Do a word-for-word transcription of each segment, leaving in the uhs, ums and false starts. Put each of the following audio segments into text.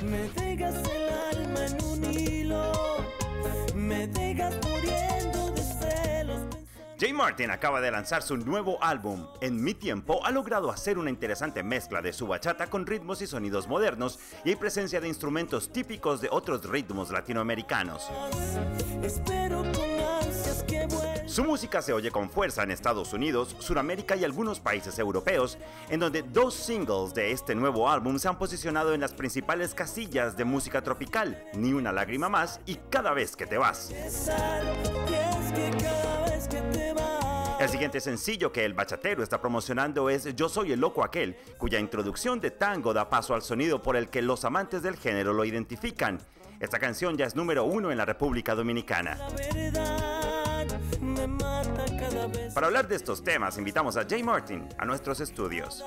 Me dejas el alma en un hilo, me dejas muriendo de celos. Jay Martin acaba de lanzar su nuevo álbum. En Mi Tiempo ha logrado hacer una interesante mezcla de su bachata con ritmos y sonidos modernos y hay presencia de instrumentos típicos de otros ritmos latinoamericanos. Espero con ansias que vuelvas. Su música se oye con fuerza en Estados Unidos, Sudamérica y algunos países europeos, en donde dos singles de este nuevo álbum se han posicionado en las principales casillas de música tropical, Ni una lágrima más y Cada vez que te vas. El siguiente sencillo que el bachatero está promocionando es Yo soy el loco aquel, cuya introducción de tango da paso al sonido por el que los amantes del género lo identifican. Esta canción ya es número uno en la República Dominicana. Para hablar de estos temas, invitamos a Jay Martin a nuestros estudios.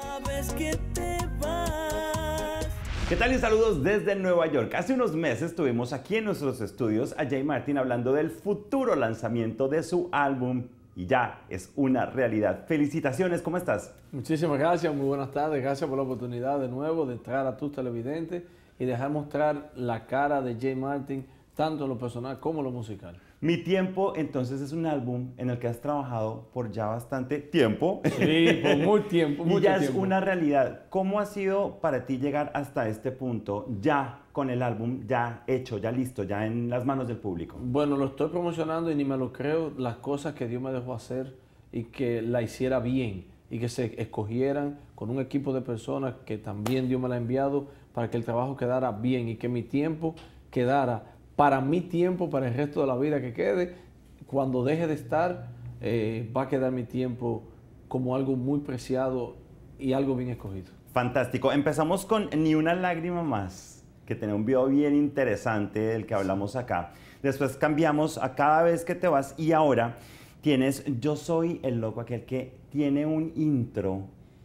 ¿Qué tal y saludos desde Nueva York? Hace unos meses tuvimos aquí en nuestros estudios a Jay Martin hablando del futuro lanzamiento de su álbum y ya es una realidad. Felicitaciones, ¿cómo estás? Muchísimas gracias, muy buenas tardes, gracias por la oportunidad de nuevo de entrar a tus televidentes y dejar mostrar la cara de Jay Martin, tanto en lo personal como en lo musical. Mi Tiempo, entonces, es un álbum en el que has trabajado por ya bastante tiempo. Sí, por muy tiempo, mucho y ya tiempo. es una realidad. ¿Cómo ha sido para ti llegar hasta este punto, ya con el álbum ya hecho, ya listo, ya en las manos del público? Bueno, lo estoy promocionando y ni me lo creo, las cosas que Dios me dejó hacer y que la hiciera bien y que se escogieran con un equipo de personas que también Dios me la ha enviado para que el trabajo quedara bien y que mi tiempo quedara para mi tiempo, para el resto de la vida que quede. Cuando deje de estar, eh, va a quedar mi tiempo como algo muy preciado y algo bien escogido. Fantástico. Empezamos con Ni una lágrima más, que tiene un video bien interesante del que hablamos acá. Después cambiamos a Cada vez que te vas y ahora tienes Yo soy el loco aquel, que tiene un intro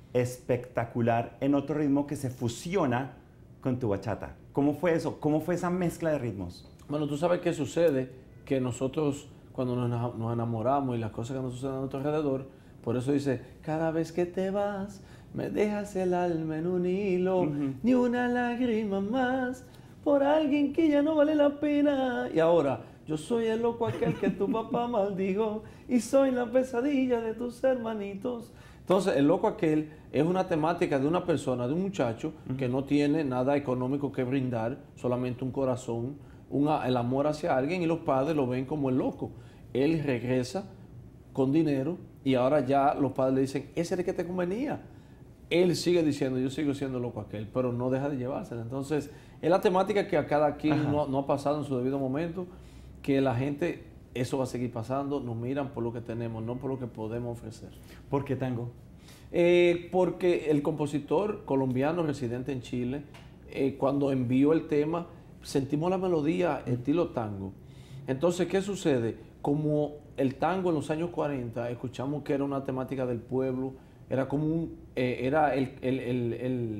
espectacular en otro ritmo que se fusiona con tu bachata. ¿Cómo fue eso? ¿Cómo fue esa mezcla de ritmos? Bueno, tú sabes qué sucede, que nosotros cuando nos, nos enamoramos y las cosas que nos suceden a nuestro alrededor, por eso dice, cada vez que te vas, me dejas el alma en un hilo, uh-huh. Ni una lágrima más, por alguien que ya no vale la pena. Y ahora, yo soy el loco aquel que tu papá maldijo, y soy la pesadilla de tus hermanitos. Entonces, el loco aquel es una temática de una persona, de un muchacho, uh-huh. que no tiene nada económico que brindar, solamente un corazón, Una, el amor hacia alguien, y los padres lo ven como el loco. Él regresa con dinero y ahora ya los padres le dicen, ese era el que te convenía. Él sigue diciendo, yo sigo siendo loco aquel, pero no deja de llevársela. Entonces, es la temática que a cada quien no, no ha pasado en su debido momento, que la gente, eso va a seguir pasando, nos miran por lo que tenemos, no por lo que podemos ofrecer. ¿Por qué tango? Eh, porque el compositor colombiano residente en Chile, eh, cuando envió el tema, sentimos la melodía estilo tango. Entonces, ¿qué sucede? Como el tango en los años cuarenta, escuchamos que era una temática del pueblo, era como un, eh, era el, el, el, el,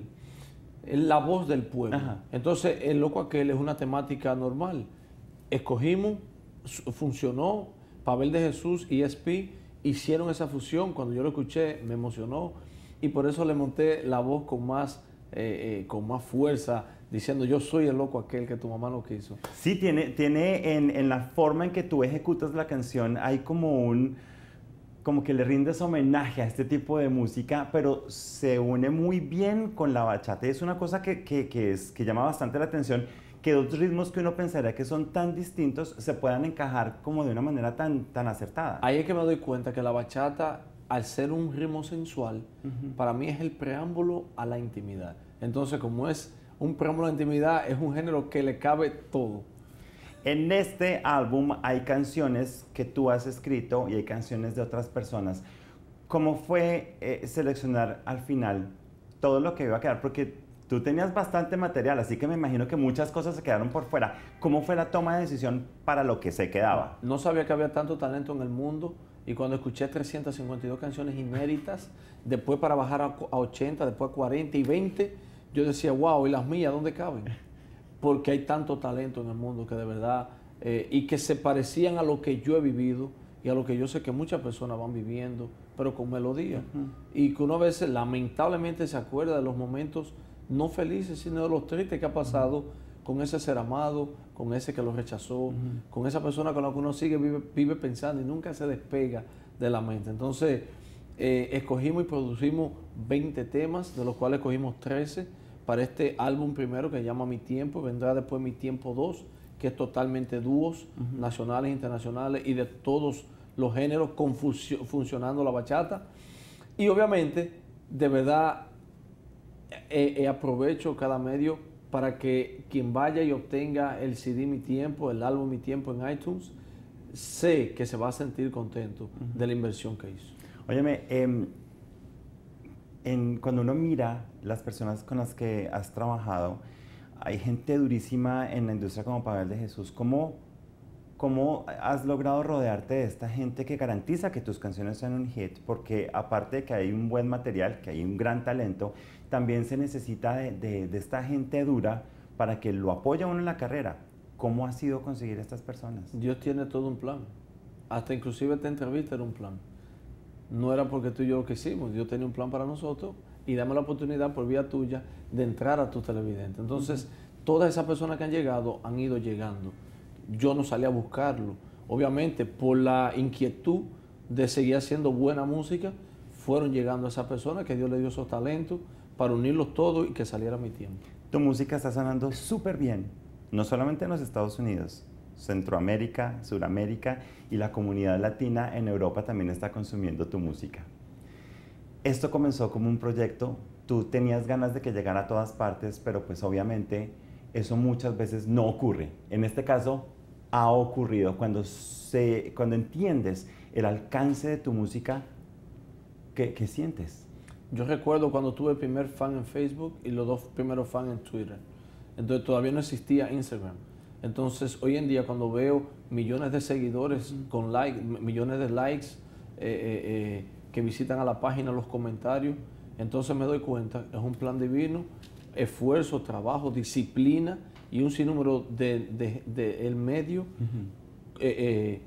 el, la voz del pueblo. Ajá. Entonces, el loco aquel es una temática normal. Escogimos, funcionó, Pavel de Jesús y E S P hicieron esa fusión. Cuando yo lo escuché, me emocionó y por eso le monté la voz con más, eh, eh, con más fuerza, diciendo yo soy el loco aquel que tu mamá no quiso. Sí, tiene, tiene en, en la forma en que tú ejecutas la canción, hay como un, como que le rindes homenaje a este tipo de música, pero se une muy bien con la bachata. Es una cosa que, que, que, es, que llama bastante la atención, que dos ritmos que uno pensaría que son tan distintos se puedan encajar como de una manera tan, tan acertada. Ahí es que me doy cuenta que la bachata, al ser un ritmo sensual, uh-huh. para mí es el preámbulo a la intimidad. Entonces, como es un preámbulo a la intimidad, es un género que le cabe todo. En este álbum hay canciones que tú has escrito y hay canciones de otras personas. ¿Cómo fue eh, seleccionar al final todo lo que iba a quedar? Porque tú tenías bastante material, así que me imagino que muchas cosas se quedaron por fuera. ¿Cómo fue la toma de decisión para lo que se quedaba? No sabía que había tanto talento en el mundo y cuando escuché trescientas cincuenta y dos canciones inéditas, después para bajar a ochenta, después a cuarenta y veinte, yo decía, wow, ¿y las mías dónde caben? Porque hay tanto talento en el mundo que de verdad, eh, y que se parecían a lo que yo he vivido y a lo que yo sé que muchas personas van viviendo, pero con melodía. Uh-huh. Y que uno a veces lamentablemente se acuerda de los momentos no felices, sino de los tristes que ha pasado uh-huh. con ese ser amado, con ese que lo rechazó, uh-huh. con esa persona con la que uno sigue, vive, vive pensando y nunca se despega de la mente. Entonces, eh, escogimos y producimos veinte temas, de los cuales escogimos trece para este álbum primero que se llama Mi Tiempo. Vendrá después Mi Tiempo dos, que es totalmente dúos, uh-huh. nacionales, internacionales y de todos los géneros, con funcionando la bachata. Y obviamente, de verdad, eh, eh, aprovecho cada medio para que quien vaya y obtenga el C D Mi Tiempo, el álbum Mi Tiempo en iTunes, sé que se va a sentir contento uh-huh. de la inversión que hizo. Óyeme, eh, en, cuando uno mira las personas con las que has trabajado, hay gente durísima en la industria como Pavel de Jesús. ¿Cómo, ¿Cómo has logrado rodearte de esta gente que garantiza que tus canciones sean un hit? Porque aparte de que hay un buen material, que hay un gran talento, también se necesita de, de, de esta gente dura para que lo apoye a uno en la carrera. ¿Cómo ha sido conseguir estas personas? Dios tiene todo un plan. Hasta inclusive esta entrevista era un plan. No era porque tú y yo lo quisimos. Dios tenía un plan para nosotros y dame la oportunidad por vía tuya de entrar a tus televidentes. Entonces, uh-huh. todas esas personas que han llegado han ido llegando. Yo no salí a buscarlo. Obviamente, por la inquietud de seguir haciendo buena música, fueron llegando esas personas que Dios le dio esos talentos para unirlos todos y que saliera Mi Tiempo. Tu música está sonando súper bien, no solamente en los Estados Unidos, Centroamérica, Suramérica y la comunidad latina en Europa también está consumiendo tu música. Esto comenzó como un proyecto, tú tenías ganas de que llegara a todas partes, pero pues obviamente eso muchas veces no ocurre. En este caso ha ocurrido. Cuando, se, cuando entiendes el alcance de tu música, ¿qué, qué sientes? Yo recuerdo cuando tuve el primer fan en Facebook y los dos primeros fans en Twitter. Entonces todavía no existía Instagram. Entonces hoy en día cuando veo millones de seguidores uh-huh. con like, millones de likes eh, eh, eh, que visitan a la página, los comentarios, entonces me doy cuenta, es un plan divino, esfuerzo, trabajo, disciplina y un sinnúmero de, de, de el medio uh-huh. eh, eh,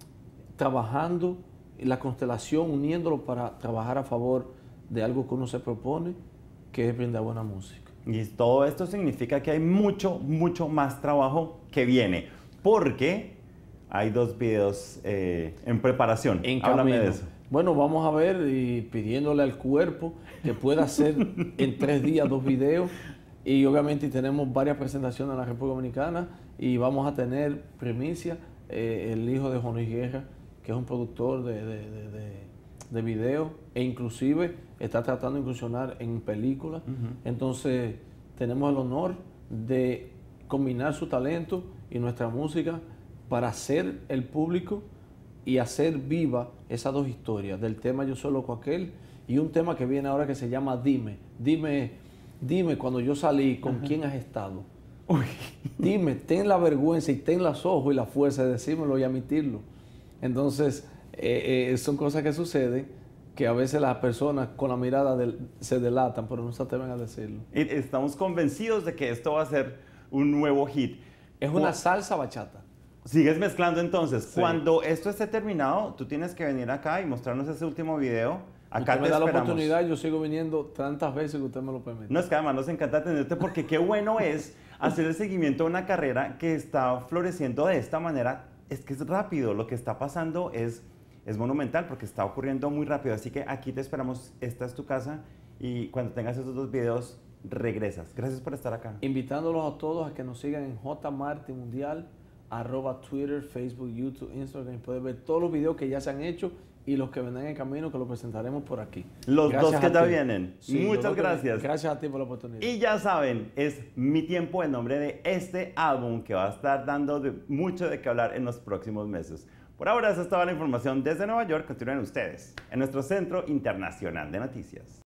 trabajando, la constelación, uniéndolo para trabajar a favor de algo que uno se propone, que es brindar buena música. Y todo esto significa que hay mucho, mucho más trabajo que viene, porque hay dos videos eh, en preparación. En Háblame camino. de eso. Bueno, vamos a ver y pidiéndole al cuerpo que pueda hacer en tres días dos videos. Y obviamente tenemos varias presentaciones en la República Dominicana y vamos a tener primicia, eh, el hijo de Juan Luis Guerra, que es un productor de, de, de, de de video e inclusive está tratando de incursionar en películas. Uh-huh. Entonces tenemos el honor de combinar su talento y nuestra música para hacer el público y hacer viva esas dos historias del tema Yo Soy Loco Aquel y un tema que viene ahora que se llama Dime. Dime, dime cuando yo salí, ¿con uh-huh. quién has estado? Uy. Dime, ten la vergüenza y ten los ojos y la fuerza de decírmelo y admitirlo. Entonces, Eh, eh, son cosas que suceden que a veces las personas con la mirada del, se delatan, pero no se atreven a decirlo. Estamos convencidos de que esto va a ser un nuevo hit. Es una o, salsa bachata. Sigues mezclando entonces. Sí. Cuando esto esté terminado, tú tienes que venir acá y mostrarnos ese último video. Acá usted te me da esperamos. la oportunidad, yo sigo viniendo tantas veces que usted me lo permite. No, es que además nos encanta tenerte porque qué bueno es hacer el seguimiento de una carrera que está floreciendo de esta manera. Es que es rápido, lo que está pasando es... Es monumental porque está ocurriendo muy rápido, así que aquí te esperamos, esta es tu casa y cuando tengas esos dos videos regresas. Gracias por estar acá. Invitándolos a todos a que nos sigan en J Marti Mundial, arroba Twitter, Facebook, YouTube, Instagram. Pueden ver todos los videos que ya se han hecho y los que vendrán en camino que los presentaremos por aquí. Los gracias dos que ya vienen. Sí, muchas gracias. Que, gracias a ti por la oportunidad. Y ya saben, es Mi Tiempo en nombre de este álbum que va a estar dando de mucho de qué hablar en los próximos meses. Por ahora, esa es toda la información desde Nueva York. Continúen ustedes en nuestro Centro Internacional de Noticias.